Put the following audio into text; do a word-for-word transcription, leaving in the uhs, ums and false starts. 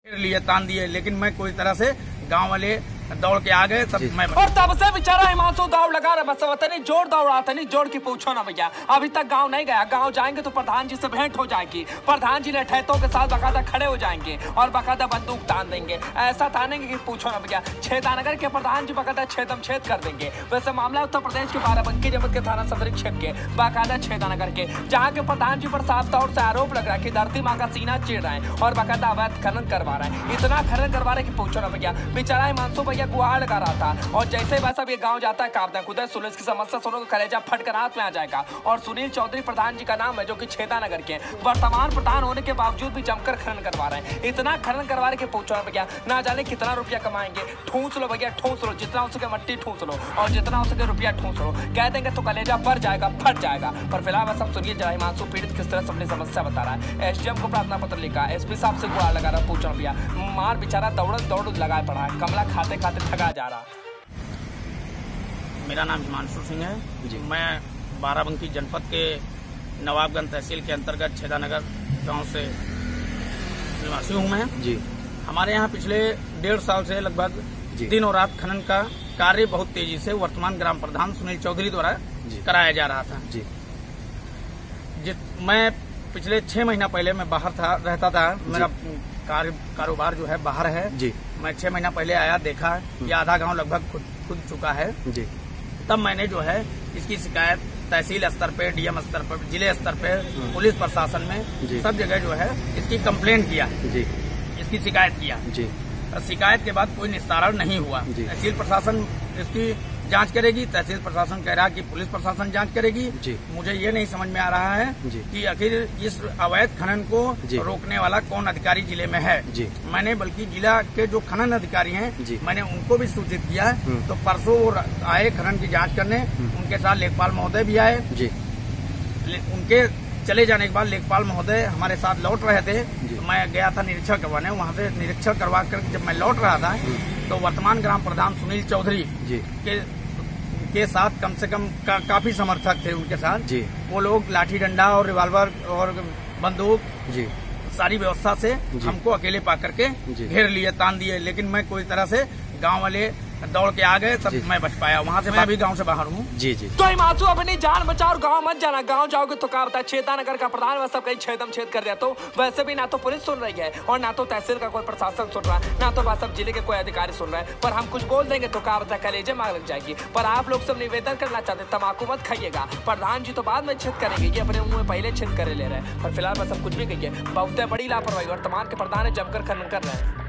लिए तान दिए, लेकिन मैं कोई तरह से गांव वाले दौड़ के आ गए सब मैं और तब से बेचारा हिमांशु दौड़ लगा रहा बस नहीं जोर दौड़ रहा था नहीं जोड़ की पूछो ना भैया। अभी तक गांव नहीं गया, गांव जाएंगे तो प्रधान जी से भेंट हो जाएगी, प्रधान जी लठैतों के साथ बकायदा खड़े हो जाएंगे और बकायदा बंदूक तान देंगे, ऐसा तानेंगे कि पूछो ना भैया। छेदानगर के प्रधान जी बकायदा छेदम छेद कर देंगे। वैसे मामला उत्तर प्रदेश के बाराबंकी जनपद के थाना सदर क्षेत्र के बाकायदा छेदानगर के, जहाँ के प्रधान जी पर साफ तौर से आरोप लग रहा है कि धरती माँ का सीना चीर रहे हैं और बाकायदा अवैध खनन करवा रहे हैं। इतना खनन करवा रहे कि पूछो ना भैया। बेचारा हिमांशु भैया गुहार लगा रहा था और जैसे वैसा ये गांव जाता है कापता खुदा सुनील की समस्या सुनो कलेजा फटकर हाथ में आ जाएगा। और सुनील चौधरी प्रधान जी का नाम है, जो कि छेदानगर के वर्तमान प्रधान होने के बावजूद भी जमकर खनन करवा रहे हैं। इतना खनन करवा रहे कि पूछो ना भैया, ना जाने कितना रुपया कमाएंगे। ठूस लो भैया, ठूस लो, जितना हो सके मट्टी ठूस लो और जितना हो सके रुपया ठूस लो। कह देंगे तो कलेजा भर जाएगा, फट जाएगा। पर फिलहाल बस हम सुनिए जरा हिमांशु पीड़ित किस तरह से अपनी समस्या बता रहा है। एसडीएम को प्रार्थना पत्र लिखा, एसपी साहब से गुहार लगा रहा, पूछो भैया। मार बेचारा दौड़ दौड़ लगा पड़ा है, कमला खाते खाते थका जा रहा। मेरा नाम हिमांशु सिंह है जी। मैं बाराबंकी जनपद के नवाबगंज तहसील के अंतर्गत छेदानगर गांव से निवासी हूं मैं जी। हमारे यहाँ पिछले डेढ़ साल से लगभग दिन और रात खनन का कार्य बहुत तेजी से वर्तमान ग्राम प्रधान सुनील चौधरी द्वारा कराया जा रहा था जी। मैं पिछले छह महीना पहले मैं बाहर था रहता था, मेरा कार्य कारोबार जो है बाहर है जी। मैं छह महीना पहले आया, देखा कि आधा गांव लगभग खुद खुद चुका है जी। तब मैंने जो है इसकी शिकायत तहसील स्तर पे, डीएम स्तर पर, जिले स्तर पे, पुलिस प्रशासन में सब जगह जो है इसकी कंप्लेंट किया जी। इसकी शिकायत किया जी। शिकायत के बाद कोई निस्तारण नहीं हुआ। तहसील प्रशासन इसकी जांच करेगी, तहसील प्रशासन कह रहा है कि पुलिस प्रशासन जांच करेगी जी। मुझे ये नहीं समझ में आ रहा है कि आखिर इस अवैध खनन को रोकने वाला कौन अधिकारी जिले में है जी। मैंने बल्कि जिला के जो खनन अधिकारी हैं मैंने उनको भी सूचित किया है। तो परसों वो आए खनन की जांच करने, उनके साथ लेखपाल महोदय भी आए जी। उनके चले जाने के बाद लेखपाल महोदय हमारे साथ लौट रहे थे, तो मैं गया था निरीक्षण करवाने। वहाँ से निरीक्षण करवा कर जब मैं लौट रहा था तो वर्तमान ग्राम प्रधान सुनील चौधरी के के साथ कम से कम का, काफी समर्थक थे उनके साथ जी। वो लोग लाठी डंडा और रिवाल्वर और बंदूक जी सारी व्यवस्था से हमको अकेले पा करके घेर लिए, तान दिए, लेकिन मैं कोई तरह से गांव वाले दौड़ के आ गए सब मैं बच पाया। वहाँ से मैं भी गांव से बाहर हूँ जी जी। तो हिमांशु अपनी जान बचाओ और गांव मत जाना। गांव जाओगे तो क्या होता है, छेदानगर का प्रधान वह सब कहीं छेदम छेद कर दिया। तो वैसे भी ना तो पुलिस सुन रही है और ना तो तहसील का कोई प्रशासन सुन रहा है, ना तो वह सब जिले के कोई अधिकारी सुन रहे हैं। पर हम कुछ बोल देंगे तो क्या होता है, कलेजे मार लग जाएगी। पर आप लोग सब निवेदन करना चाहते, तम्बाकू मत खाइएगा। प्रधान जी तो बाद में छेद करेंगे, ये अपने मुंह में पहले छेद करे ले रहे हैं। पर फिलहाल बस सब कुछ भी कहिए, बहुत बड़ी लापरवाही वर्तमान के प्रधान जमकर खनन कर रहे हैं।